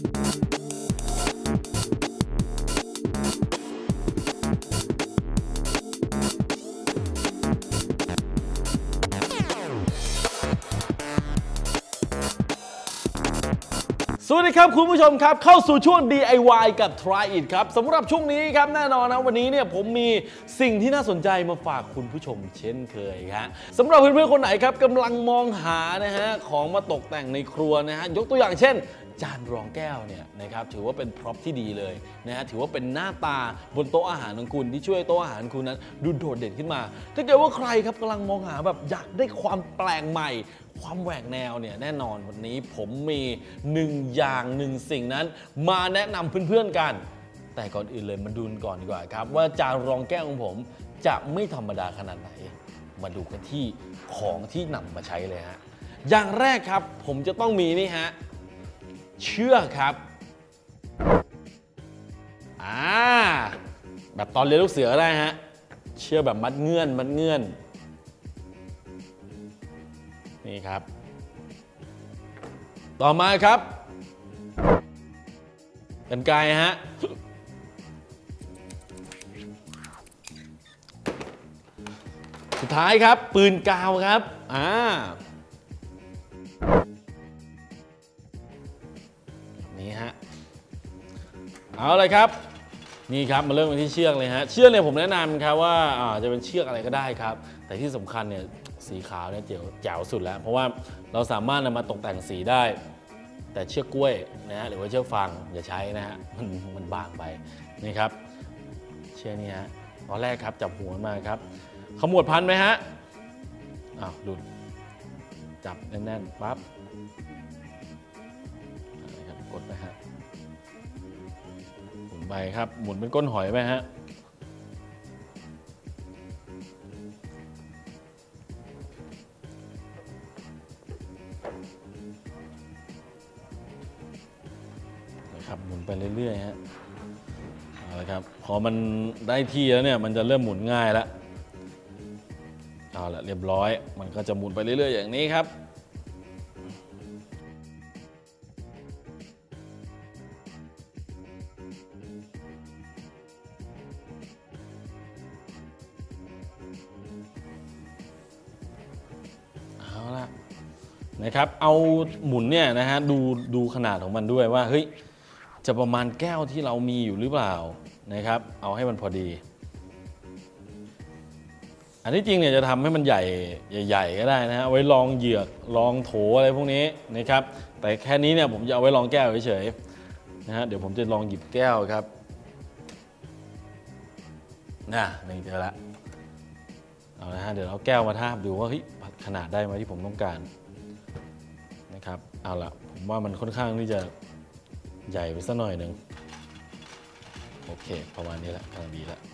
สวัสดีครับคุณผู้ชมครับเข้าสู่ช่วง DIY กับ Try It ครับสำหรับช่วงนี้ครับแน่นอนนะวันนี้เนี่ยผมมีสิ่งที่น่าสนใจมาฝากคุณผู้ชมเช่นเคยครับสำหรับเพื่อนๆคนไหนครับกำลังมองหานะฮะของมาตกแต่งในครัวนะฮะยกตัวอย่างเช่นจานรองแก้วเนี่ยนะครับถือว่าเป็นพร็อพที่ดีเลยนะฮะถือว่าเป็นหน้าตาบนโต๊ะอาหารของคุณที่ช่วยโต๊ะอาหารคุณนั้นดูโดดเด่นขึ้นมาถ้าเกิดว่าใครครับกำลังมองหาแบบอยากได้ความแปลกใหม่ความแหวกแนวเนี่ยแน่นอนวันนี้ผมมี1 อย่าง1 สิ่งนั้นมาแนะนำเพื่อนๆกันแต่ก่อนอื่นเลยมาดูก่อนดีกว่าครับว่าจานรองแก้วของผมจะไม่ธรรมดาขนาดไหนมาดูกันที่ของที่นำมาใช้เลยฮะอย่างแรกครับผมจะต้องมีนี่ฮะเชือกครับแบบตอนเรียนลูกเสือก็ได้ฮะเชือกแบบมัดเงื่อนนี่ครับต่อมาครับกรรไกรฮะสุดท้ายครับปืนกาวครับนี่ฮะเอาเลยครับนี่ครับมาเริ่มกันที่เชือกเลยฮะเชือกเนี่ยผมแนะนำครับว่าจะเป็นเชือกอะไรก็ได้ครับแต่ที่สำคัญเนี่ยสีขาวเนี่ยแจ๋วสุดแล้วเพราะว่าเราสามารถนำมาตกแต่งสีได้แต่เชือกกล้วยนะฮะหรือว่าเชือกฟางอย่าใช้นะฮะมันบางไปนี่ครับเชือกนี้ฮะตอนแรกครับจับหัวมาครับขมวดพันไหมฮะหลุดจับแน่นๆปั๊บกดไปฮะหมุนไปครับหมุนเป็นก้นหอยไปฮะหมุนไปเรื่อยๆฮะเอาละครับพอมันได้ที่แล้วเนี่ยมันจะเริ่มหมุนง่ายแล้วเอาละเรียบร้อยมันก็จะหมุนไปเรื่อยๆอย่างนี้ครับเอาละนะครับเอาหมุนเนี่ยนะฮะดูขนาดของมันด้วยว่าเฮ้ยจะประมาณแก้วที่เรามีอยู่หรือเปล่านะครับเอาให้มันพอดีอันที่จริงเนี่ยจะทำให้มันใหญ่ก็ได้นะฮะไว้รองเหยือกรองโถอะไรพวกนี้นะครับแต่แค่นี้เนี่ยผมจะเอาไว้รองแก้วเฉยๆนะฮะเดี๋ยวผมจะลองหยิบแก้วครับนี่เจอละเอาละฮะเดี๋ยวเอาแก้วมาทาบดูว่าเฮ้ยขนาดได้ไหมที่ผมต้องการนะครับเอาละผมว่ามันค่อนข้างที่จะใหญ่ไปสักหน่อยหนึ่งโอเคประมาณนี้แหละกำลังดีแล้ว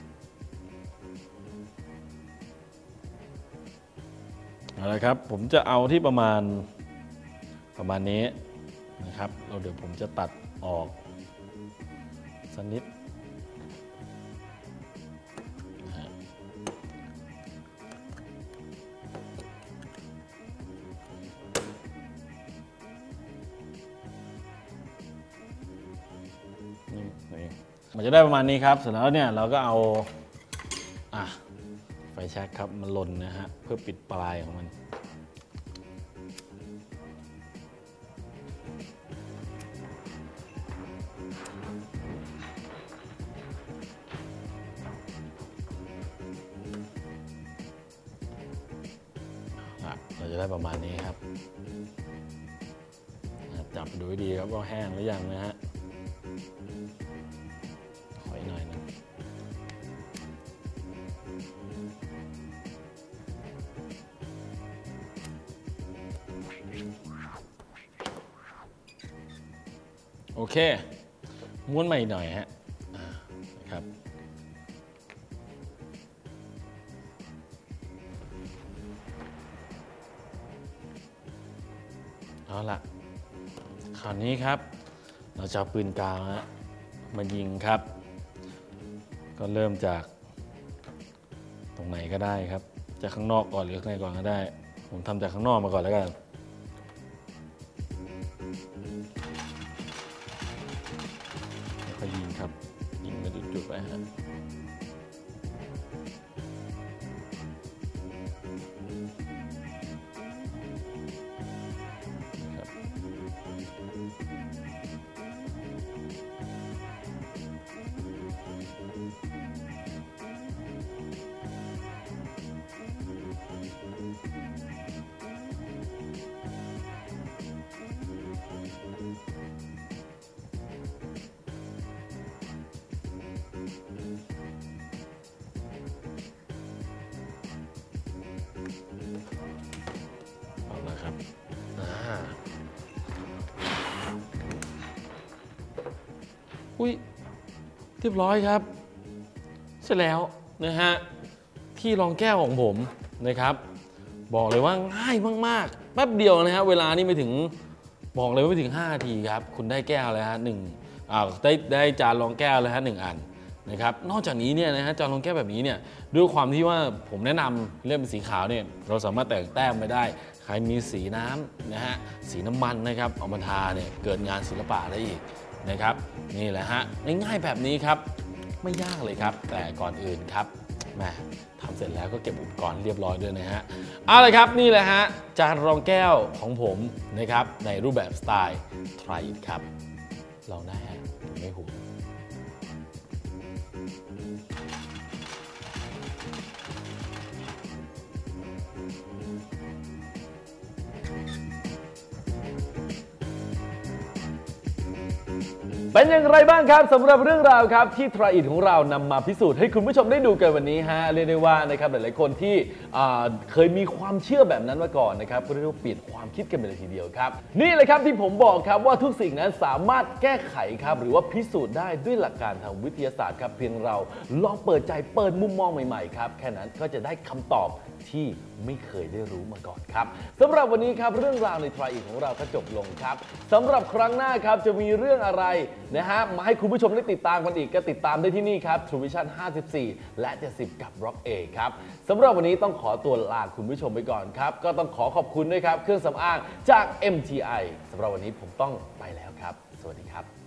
เอาละครับผมจะเอาที่ประมาณนี้นะครับเดี๋ยวผมจะตัดออกสักนิดมันจะได้ประมาณนี้ครับเสร็จแล้วเนี่ยเราก็เอาไฟแช็กครับมันลนนะฮะเพื่อปิดปลายของมันเราจะได้ประมาณนี้ครับจับดูให้ดีครับว่าแห้งหรือยังนะฮะขออีกหน่อยนึงโอเคม้วนใหม่หน่อยฮะนะครับเอาล่ะคราวนี้ครับเราจะปืนกาวฮะมายิงครับก็เริ่มจากตรงไหนก็ได้ครับจากข้างนอกก่อนหรือข้างในก่อนก็ได้ผมทำจากข้างนอกมาก่อนแล้วกันค่อยๆยิงครับยิงเป็นจุดๆไปฮะอุ้ยเรียบร้อยครับเสร็จแล้วนะฮะที่รองแก้วของผมนะครับบอกเลยว่าง่ายมากๆแป๊บเดียวนะฮะเวลานี่ไม่ถึงบอกเลยว่าไม่ถึง5 นาทีครับคุณได้แก้วเลยฮะได้จานรองแก้วเลยฮะ1 อันนะครับนอกจากนี้เนี่ยนะฮะจานรองแก้วแบบนี้เนี่ยด้วยความที่ว่าผมแนะนำเล่มสีขาวเนี่ยเราสามารถแต่งแต้มไปได้ใครมีสีน้ำนะฮะสีน้ำมันนะครับเอามาทาเนี่ยเกิดงานศิลปะได้อีกนะครับนี่แหละฮะง่ายๆแบบนี้ครับไม่ยากเลยครับแต่ก่อนอื่นครับแหมทำเสร็จแล้วก็เก็บอุปกรณ์เรียบร้อยด้วยนะฮะเอาละครับนี่แหละฮะจานรองแก้วของผมนะครับในรูปแบบสไตล์ Try It ครับลองได้ฮะไม่หุบเป็นอย่างไรบ้างครับสำหรับเรื่องราวครับที่ Try It ของเรานำมาพิสูจน์ให้คุณผู้ชมได้ดูกันวันนี้ฮะเรียกได้ว่านะครับหลายๆคนที่เคยมีความเชื่อแบบนั้นมาก่อนนะครับก็เรียกว่าเปลี่ยนความคิดกันไปเลยทีเดียวครับนี่แหละครับที่ผมบอกครับว่าทุกสิ่งนั้นสามารถแก้ไขครับหรือว่าพิสูจน์ได้ด้วยหลักการทางวิทยาศาสตร์ครับเพียงเราลองเปิดใจเปิดมุมมองใหม่ๆครับแค่นั้นก็จะได้คำตอบที่ไม่เคยได้รู้มาก่อนครับสำหรับวันนี้ครับเรื่องราวใน Try It ของเราก็จบลงครับสำหรับครั้งหน้าครับจะมีเรื่องอะไรนะฮะมาให้คุณผู้ชมได้ติดตามกันอีกก็ติดตามได้ที่นี่ครับ True Vision 54 และ 70 กับ Rock A ครับสำหรับวันนี้ต้องขอตัวลาคุณผู้ชมไปก่อนครับก็ต้องขอบคุณด้วยครับเครื่องสำอางจาก MTI สำหรับวันนี้ผมต้องไปแล้วครับสวัสดีครับ